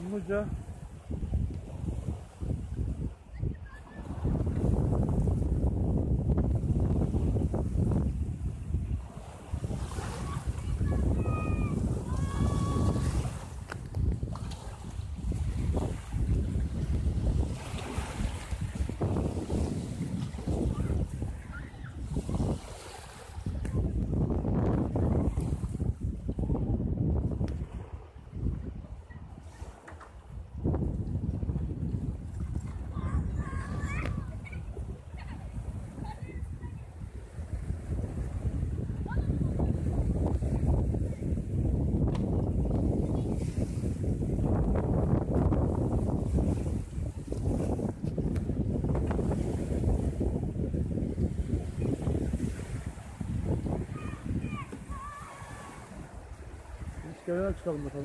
Kumluca. İskeleden çıkalım bakalım.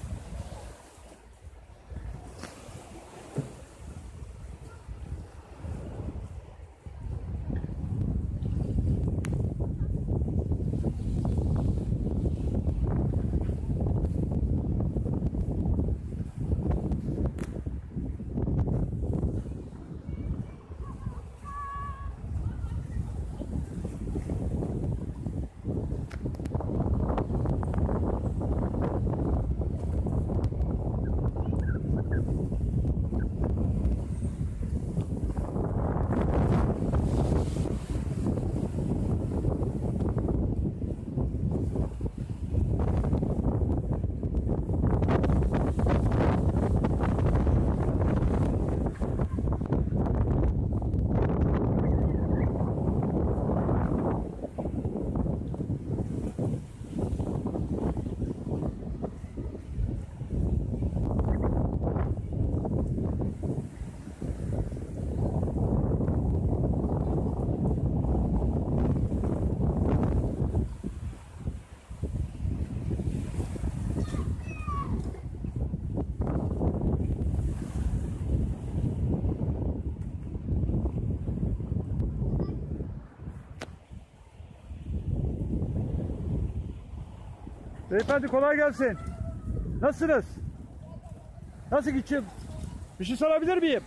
Beyefendi kolay gelsin. Nasılsınız? Nasıl geçim? Bir şey sorabilir miyim?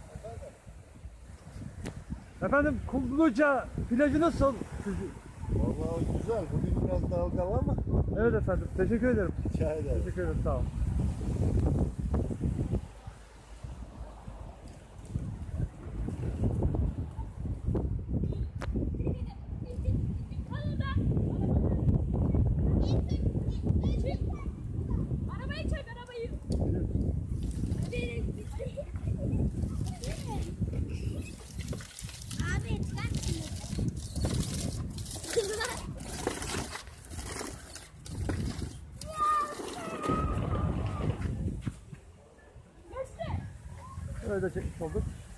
Efendim Kumluca plajı nasıl? Vallahi güzel. Bugün biraz dalgalı ama. Evet efendim. Teşekkür ederim. Rica ederim. Teşekkür ederim. Sağ olun. Arabayı çek, arabayı. Abi ben Öyle de çekmiş olduk.